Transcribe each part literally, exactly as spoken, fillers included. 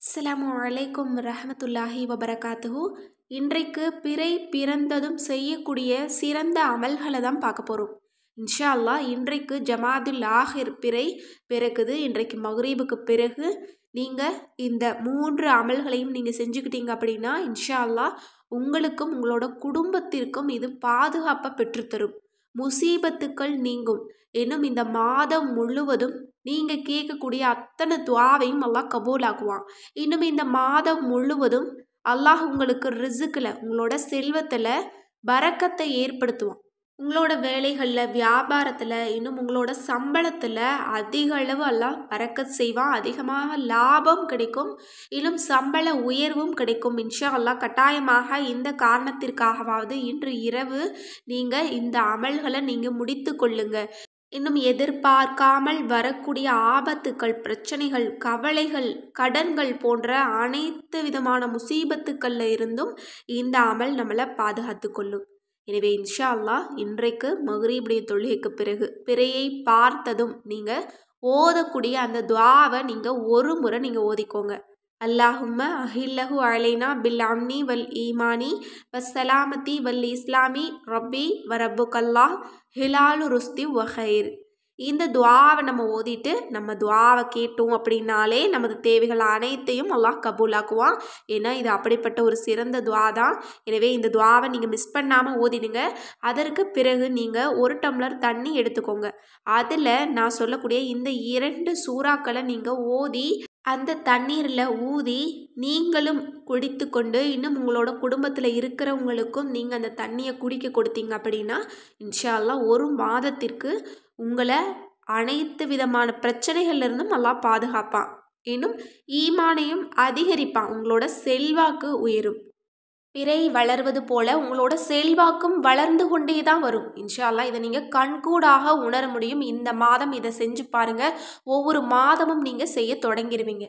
அஸ்ஸலாமு அலைக்கும் ரஹமத்துல்லாஹி வபரகாத்துஹு. இன்றைக்கு பிறை பிறந்ததும் செய்யக்கூடிய சிறந்த அமல்களை தான் பார்க்க போகிறோம். இன்ஷா அல்லாஹ் இன்றைக்கு ஜமாதுல் ஆஹிர் பிறை பிறகுது. இன்றைக்கு மக்ரீபுக்கு பிறகு நீங்கள் இந்த மூன்று அமல்களையும் நீங்கள் செஞ்சுக்கிட்டீங்க அப்படின்னா இன்ஷா அல்லாஹ் உங்களுக்கும் உங்களோட குடும்பத்திற்கும் இது பாதுகாப்பை பெற்றுத்தரும். முசீபத்துக்கள் நீங்கும். இன்னும் இந்த மாதம் முழுவதும் நீங்கள் கேட்கக்கூடிய அத்தனை துவாவையும் அல்லாஹ் கபூலாக்குவான். இன்னும் இந்த மாதம் முழுவதும் அல்லாஹ் உங்களுக்கு ரிசுக்கில் உங்களோட செல்வத்தில் பரக்கத்தை ஏற்படுத்துவான். உங்களோட வேலைகளில், வியாபாரத்தில், இன்னும் உங்களோட சம்பளத்தில் அதிக அளவு அல்லாஹ் பரக்கத் செய்வான். அதிகமாக லாபம் கிடைக்கும். இன்னும் சம்பள உயர்வும் கிடைக்கும். இன்ஷா அல்லாஹ் கட்டாயமாக இந்த காரணத்திற்காகவாவது இன்று இரவு நீங்கள் இந்த அமல்களை நீங்கள் முடித்து கொள்ளுங்க. இன்னும் எதிர்பார்க்காமல் வரக்கூடிய ஆபத்துக்கள், பிரச்சனைகள், கவலைகள், கடன்கள் போன்ற அனைத்து விதமான முசீபத்துக்களில் இருந்தும் இந்த அமல் நம்மளை பாதுகாத்து கொள்ளும். எனவே இன்ஷா அல்லாஹ் இன்றைக்கு மக்ரீபுடைய தொழுகைக்கு பிறகு பிறையை பார்த்ததும் நீங்கள் ஓதக்கூடிய அந்த துஆவை நீங்கள் ஒரு முறை நீங்கள் ஓதிக்கோங்க. அல்லாஹும்ம அஹில்லஹு அலைனா பில் அம்னி வல் ஈமானி வஸ்ஸலாமதி வல் இஸ்லாமி ரப்பி வரப்புக்கல்லாஹ் ஹிலாலு ருஸ்தி வஹைர். இந்த துஆவை நம்ம ஓதிட்டு நம்ம துஆவை கேட்டோம் அப்படின்னாலே நமது தேவைகள் அனைத்தையும் அல்லாஹ் கபூலாக்குவான். ஏன்னா இது அப்படிப்பட்ட ஒரு சிறந்த துஆ தான். எனவே இந்த துஆவை நீங்கள் மிஸ் பண்ணாமல் ஓதிடுங்க. அதற்கு பிறகு நீங்கள் ஒரு டம்ளர் தண்ணி எடுத்துக்கோங்க. அதில் நான் சொல்லக்கூடிய இந்த இரண்டு சூறாக்களை நீங்கள் ஓதி அந்த தண்ணீரில் ஊதி நீங்களும் குடித்து கொண்டு இன்னும் உங்களோட குடும்பத்தில் இருக்கிறவங்களுக்கும் நீங்கள் அந்த தண்ணியை குடிக்க கொடுத்தீங்க அப்படின்னா இன்ஷா அல்லாஹ் ஒரு மாதத்திற்கு உங்களை அனைத்து விதமான பிரச்சனைகள்லேருந்தும் அல்லாஹ் பாதுகாப்பான். இன்னும் ஈமானையும் அதிகரிப்பான். உங்களோட செல்வாக்கு உயரும். பிறை வளர்வது போல உங்களோட செல்வாக்கும் வளர்ந்து கொண்டே தான் வரும். இன்ஷா அல்லாஹ் இதை நீங்கள் கண்கூடாக உணர முடியும். இந்த மாதம் இதை செஞ்சு பாருங்கள். ஒவ்வொரு மாதமும் நீங்கள் செய்ய தொடங்கிடுவீங்க.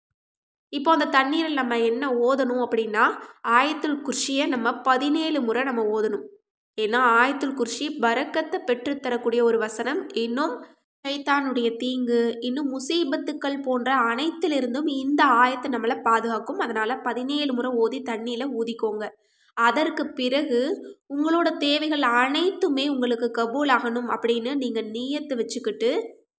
இப்போ அந்த தண்ணீரில் நம்ம என்ன ஓதணும் அப்படின்னா ஆயத்துல் குர்ஷியை நம்ம பதினேழு முறை நம்ம ஓதணும். ஏன்னா ஆயத்துல் குர்ஷி பரக்கத்தை பெற்றுத்தரக்கூடிய ஒரு வசனம். இன்னும் ஷைத்தானுடைய தீங்கு, இன்னும் முசீபத்துக்கள் போன்ற அனைத்திலிருந்தும் இந்த ஆயத்தை நம்மளை பாதுகாக்கும். அதனால் பதினேழு முறை ஓதி தண்ணியில் ஊதிக்கோங்க. அதற்கு பிறகு உங்களோட தேவைகள் அனைத்துமே உங்களுக்கு கபூல் ஆகணும் அப்படின்னு நீங்கள் நியத்து வச்சுக்கிட்டு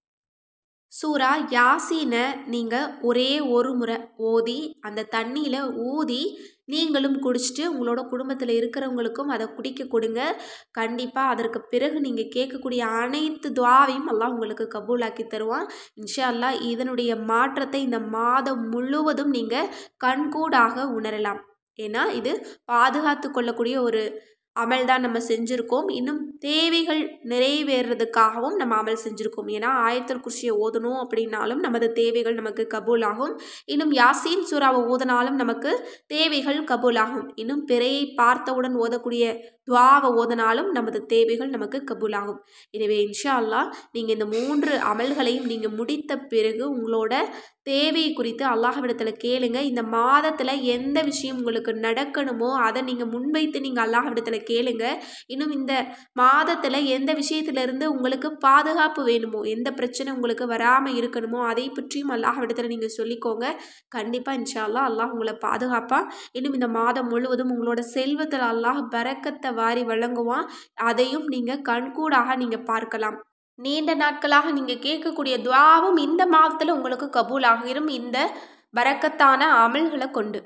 சூரா யாசீனை நீங்கள் ஒரே ஒரு முறை ஓதி அந்த தண்ணியில் ஊதி நீங்களும் குடிச்சிட்டு உங்களோட குடும்பத்தில் இருக்கிறவங்களுக்கும் அதை குடிக்க கொடுங்க. கண்டிப்பாக அதற்கு பிறகு நீங்கள் கேட்கக்கூடிய அனைத்து துஆவையும் அல்லாஹ் உங்களுக்கு கபூலாக்கி தருவான். இன்ஷா அல்லாஹ் இதனுடைய மாற்றத்தை இந்த மாதம் முழுவதும் நீங்கள் கண்கூடாக உணரலாம். ஏன்னா இது பாதுகாத்து கொள்ளக்கூடிய ஒரு அமல் தான் நம்ம செஞ்சுருக்கோம். இன்னும் தேவைகள் நிறைவேறதுக்காகவும் நம்ம அமல் செஞ்சுருக்கோம். ஏன்னா ஆயத்துல் குர்ஷியை ஓதணும் அப்படின்னாலும் நமது தேவைகள் நமக்கு கபூல் ஆகும். இன்னும் யாசீன் சூறாவை ஓதனாலும் நமக்கு தேவைகள் கபூல் ஆகும். இன்னும் பிறையை பார்த்தவுடன் ஓதக்கூடிய துஆவை ஓதனாலும் நமது தேவைகள் நமக்கு கபூல் ஆகும். எனவே இன்ஷா அல்லாஹ் நீங்கள் இந்த மூன்று அமல்களையும் நீங்கள் முடித்த பிறகு உங்களோட தேவை குறித்து அல்லாஹ்விடத்தில் கேளுங்க. இந்த மாதத்தில் எந்த விஷயம் உங்களுக்கு நடக்கணுமோ அதை நீங்கள் முன்வைத்து நீங்கள் அல்லாஹ்விடத்தில் கேளுங்க. இன்னும் இந்த மாதத்தில் எந்த விஷயத்திலிருந்து உங்களுக்கு பாதுகாப்பு வேணுமோ, எந்த பிரச்சனை உங்களுக்கு வராமல் இருக்கணுமோ அதை பற்றியும் அல்லாஹ்விடத்தில் நீங்கள் சொல்லிக்கோங்க. கண்டிப்பாக இன்ஷா அல்லாஹ் அல்லாஹ் உங்களை பாதுகாப்பான். இன்னும் இந்த மாதம் முழுவதும் உங்களோட செல்வத்தில் அல்லாஹ் பரக்கத்தை வாரி வழங்குவான். அதையும் நீங்கள் கண்கூடாக நீங்கள் பார்க்கலாம். நீண்ட நாட்களாக நீங்கள் கேட்கக்கூடிய துஆவும் இந்த மாதத்தில் உங்களுக்கு கபூல் ஆகிரும் இந்த பரக்கத்தான அமல்களை கொண்டு.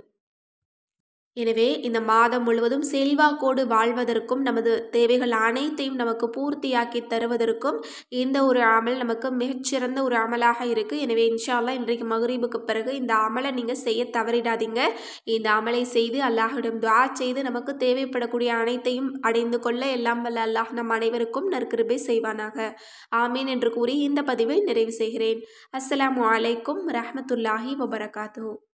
எனவே இந்த மாதம் முழுவதும் செல்வாக்கோடு வாழ்வதற்கும் நமது தேவைகள் அனைத்தையும் நமக்கு பூர்த்தியாக்கி தருவதற்கும் இந்த ஒரு அமல் நமக்கு மிகச்சிறந்த ஒரு அமலாக இருக்குது. எனவே இன்ஷா அல்லாஹ் இன்றைக்கு மக்ரீபுக்கு பிறகு இந்த அமலை நீங்கள் செய்ய தவறிடாதீங்க. இந்த அமலை செய்து அல்லாஹ்விடம் துஆ செய்து நமக்கு தேவைப்படக்கூடிய அனைத்தையும் அடைந்து கொள்ள எல்லாம் வல்ல அல்லாஹ் நம் அனைவருக்கும் நற்கிருபை செய்வானாக. ஆமீன் என்று கூறி இந்த பதிவை நிறைவு செய்கிறேன். அஸ்ஸலாமு அலைக்கும் ரஹ்மத்துல்லாஹி வபரகாத்துஹு.